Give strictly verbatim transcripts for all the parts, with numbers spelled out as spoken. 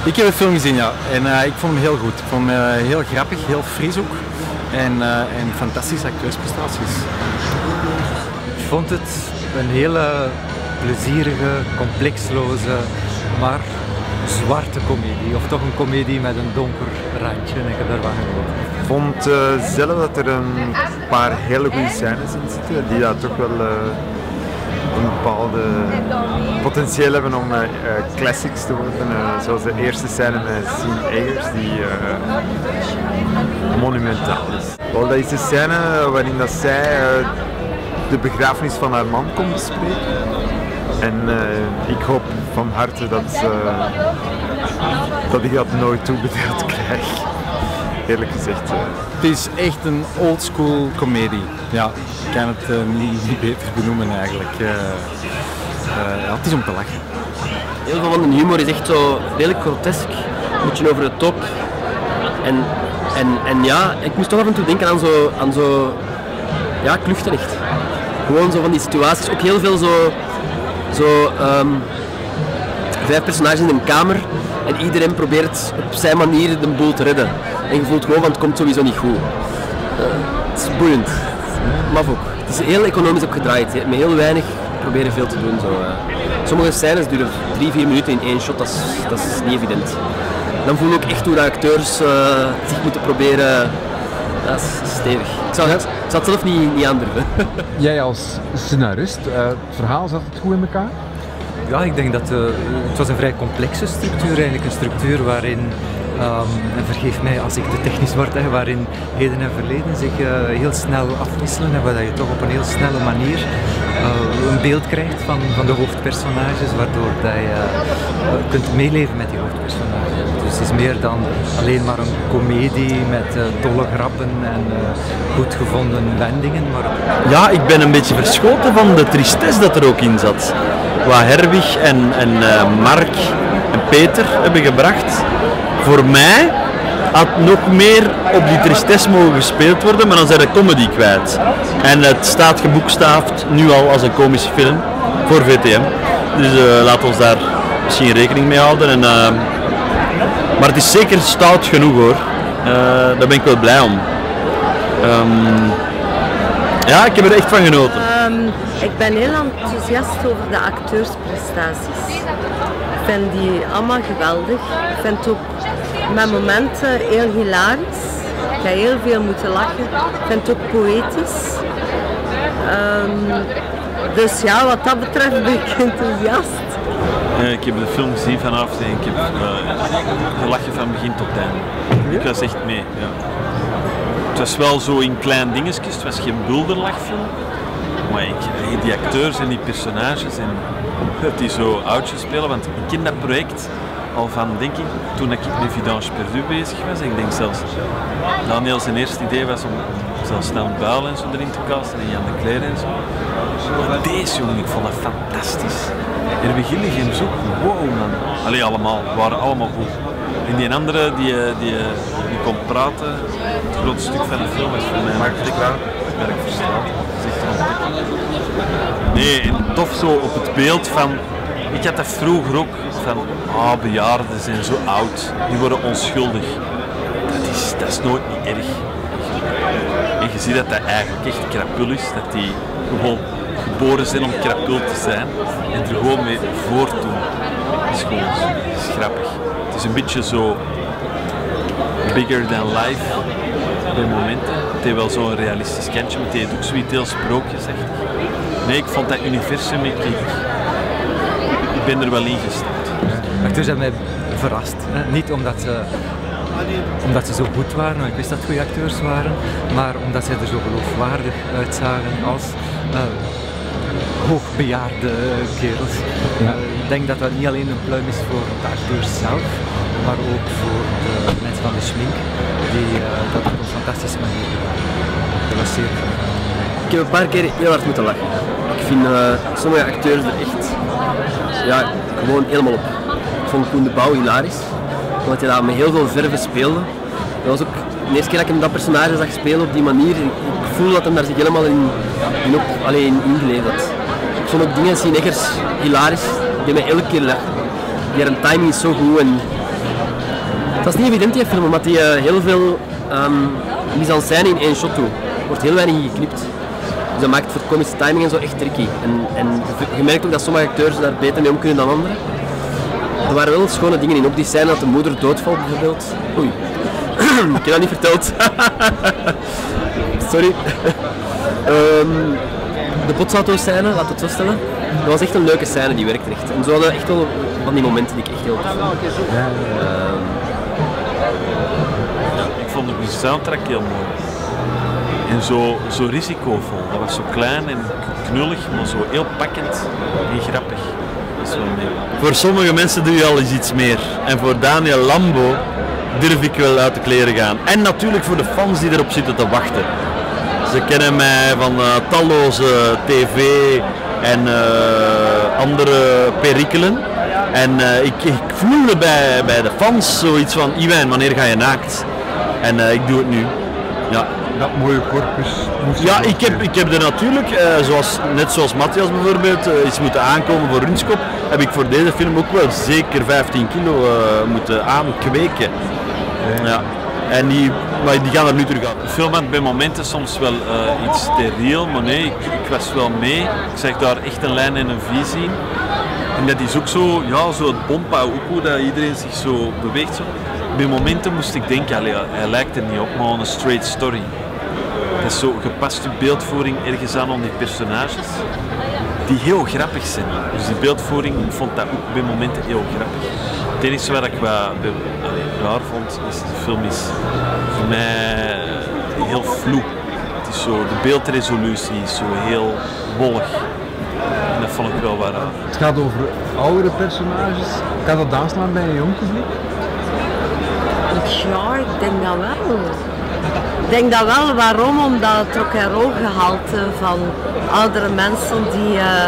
Ik heb de film gezien, ja. En uh, ik vond hem heel goed. Ik vond hem uh, heel grappig, heel fris ook. En, uh, en fantastische acteursprestaties. Ik vond het een hele plezierige, complexloze, maar zwarte komedie. Of toch een komedie met een donker randje. En ik heb daarvan genoten. Ik vond uh, zelf dat er een paar hele goede scènes in zitten, die daar toch wel uh, een bepaalde potentieel hebben om uh, uh, classics te worden. Uh, zoals de eerste scène met Sean Eggers, die uh, monumentaal is. Wel, dat is de scène waarin dat zij uh, de begrafenis van haar man kon bespreken. En uh, ik hoop van harte dat, uh, dat ik dat nooit toebedeeld krijg. Eerlijk gezegd. Uh. Het is echt een oldschool comedie. Ja, ik kan het uh, niet, niet beter benoemen eigenlijk. Uh, uh, ja, het is om te lachen. Heel veel van de humor is echt zo redelijk grotesk, een beetje over de top. En, en, en ja, ik moest toch af en toe denken aan zo, aan zo ja, kluchten echt. Gewoon zo van die situaties, ook heel veel zo, zo um, vijf personages in een kamer en iedereen probeert op zijn manier de boel te redden. En je voelt gewoon van het komt sowieso niet goed. Uh, het is boeiend, maf ook. Het is heel economisch ook gedraaid, met heel weinig proberen veel te doen. Zo, uh. Sommige scènes duren drie, vier minuten in één shot, dat is, dat is niet evident. Dan voel je ook echt hoe de acteurs uh, zich moeten proberen. Dat is stevig. Ik zou het, ik zou het zelf niet, niet aandurven. Jij als scenarist, uh, het verhaal zat het goed in elkaar? Ja, ik denk dat uh, het was een vrij complexe structuur, eigenlijk een structuur waarin, um, en vergeef mij als ik te technisch word, hè, waarin heden en verleden zich uh, heel snel afwisselen en waar je toch op een heel snelle manier uh, een beeld krijgt van, van de hoofdpersonages, waardoor dat je uh, kunt meeleven met die hoofdpersonages. Dus het is meer dan alleen maar een komedie met uh, dolle grappen en uh, goed gevonden wendingen. Maar... Ja, ik ben een beetje verschoten van de tristesse dat er ook in zat. Wat Herwig en, en uh, Mark en Peter hebben gebracht. Voor mij had nog meer op die tristesse mogen gespeeld worden, maar dan zijn de comedy kwijt. En het staat geboekstaafd nu al als een komische film voor V T M. Dus uh, laat ons daar misschien rekening mee houden. En, uh, maar het is zeker stout genoeg hoor. Uh, daar ben ik wel blij om. Um, ja, ik heb er echt van genoten. Um, ik ben heel enthousiast over de acteursprestaties. Ik vind die allemaal geweldig. Ik vind het ook met momenten heel hilarisch. Ik ga heel veel moeten lachen. Ik vind het ook poëtisch. Um, dus ja, wat dat betreft ben ik enthousiast. Ja, ik heb de film gezien vanavond en ik heb uh, gelachen van begin tot einde. Ik was echt mee. Ja. Het was wel zo in klein dingetjes, het was geen bulderlachfilm. Maar ik, die acteurs en die personages en dat die zo oudjes spelen, want ik ken dat project al van, denk ik, toen ik met Vidange Perdu bezig was. Ik denk zelfs, Daniel zijn eerste idee was om zelfs Stan Buil en zo erin te casten en Jan de Cler en zo. Maar deze jongen, ik vond dat fantastisch. Erwin Gillig en zo, wow man. Allee, allemaal, we waren allemaal goed. En die andere, die, die, die kon praten, het grootste stuk van de film was voor mij Mark Verstraat. Nee, en tof zo op het beeld van, ik had dat vroeger ook, van ah, bejaarden zijn zo oud, die worden onschuldig. Dat is, dat is nooit niet erg. En je ziet dat dat eigenlijk echt krapul is, dat die gewoon geboren zijn om krapul te zijn en er gewoon mee voortdoen. Dat is gewoon dat is grappig. Het is een beetje zo bigger than life bij momenten. Het heeft wel zo'n realistisch kantje, maar het heeft ook zoiets heel sprookjesachtig. Nee, ik vond dat universum, ik, ik, ik ben er wel in gestapt. De acteurs hebben mij verrast. Hè? Niet omdat ze, omdat ze zo goed waren, maar ik wist dat het goede acteurs waren, maar omdat zij er zo geloofwaardig uitzagen als uh, hoogbejaarde kerels. Ja. Uh, ik denk dat dat niet alleen een pluim is voor de acteurs zelf, maar ook voor de mensen van de schmink, die uh, dat op een fantastische manier gedaan. Dat was zeer goed. Ik heb een paar keer heel hard moeten lachen. Ik vind uh, sommige acteurs er echt ja, gewoon helemaal op. Ik vond Koen de Bouw hilarisch, omdat hij dat met heel veel verve speelde. Dat was ook de eerste keer dat ik hem dat personage zag spelen op die manier. Ik voel dat hij daar zich helemaal in, in, op, alleen ingeleefd had. Ik vond ook dingen zien Eggers hilarisch, die mij elke keer lachen. Die een timing is zo goed en Dat is niet evident die film, omdat die uh, heel veel um, mise-en-scène in één shot doet. Er wordt heel weinig geknipt. Dus dat maakt voor de komische timing en zo echt tricky. En, en je merkt ook dat sommige acteurs daar beter mee om kunnen dan anderen. Er waren wel schone dingen in, ook die scène dat de moeder doodvalt bijvoorbeeld. Oei, ik heb dat niet verteld. Sorry. um, de botsauto-scène, laat het zo stellen. Dat was echt een leuke scène, die werkte echt. En zo hadden echt wel van die momenten die ik echt heel tof vond. Ja, um, ja, ik vond de soundtrack heel mooi. En zo, zo risicovol. Dat was zo klein en knullig, maar zo heel pakkend en grappig. Dat is wel mee. Voor sommige mensen doe je al eens iets meer. En voor Daniel Lambo durf ik wel uit de kleren gaan. En natuurlijk voor de fans die erop zitten te wachten. Ze kennen mij van uh, talloze tv en uh, andere perikelen. En uh, ik, ik voelde bij, bij de fans zoiets van, Iwijn, wanneer ga je naakt? En uh, ik doe het nu. Ja. Dat mooie corpus moest Ja, ik heb, ik heb er natuurlijk, uh, zoals, net zoals Matthias bijvoorbeeld, uh, is moeten aankomen voor Runskop, heb ik voor deze film ook wel zeker vijftien kilo uh, moeten aankweken. Ja. Ja. En die, maar die gaan er nu terug aan. De film had bij momenten soms wel uh, iets steriel, maar nee, ik, ik was wel mee. Ik zag daar echt een lijn en een visie in. En dat is ook zo, ja, zo het bompa ook hoe dat iedereen zich zo beweegt. Zo. Bij momenten moest ik denken, allee, hij lijkt er niet op, maar een straight story. Dat is zo gepaste beeldvoering ergens aan om die personages, die heel grappig zijn. Dus die beeldvoering, ik vond dat ook bij momenten heel grappig. Het enige wat ik wat raar vond, is de film is voor mij heel vloe. Het is zo, de beeldresolutie is zo heel wollig. En dat vond ik wel wat raar. Het gaat over oudere personages. Kan dat aanslaan bij een jong publiek? Ja, ik denk dat wel. Ik denk dat wel. Waarom? Omdat het rock en roll gehalte van oudere mensen die uh,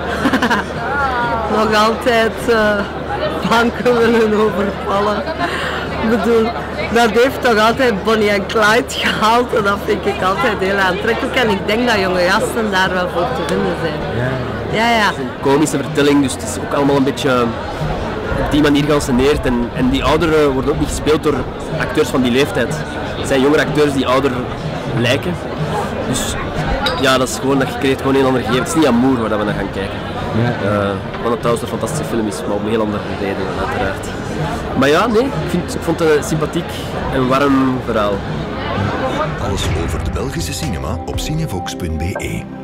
nog altijd uh, banken willen overvallen. Ik bedoel, dat heeft toch altijd Bonnie en Clyde gehaald en dat vind ik altijd heel aantrekkelijk. En ik denk dat jonge gasten daar wel voor te vinden zijn. Ja, ja. Het is een komische vertelling, dus het is ook allemaal een beetje op die manier geanceneerd. En, en die ouderen worden ook niet gespeeld door acteurs van die leeftijd. Het zijn jongere acteurs die ouder lijken. Dus ja, dat is gewoon, dat creëert gewoon een ander gegeven. Het is niet Amour waar we naar gaan kijken. Ja. Uh, wat het trouwens een fantastische film is, maar om heel andere redenen uiteraard. Maar ja, nee, ik, vind, ik vond het een sympathiek en warm verhaal. Alles over de Belgische cinema op cinevox punt be.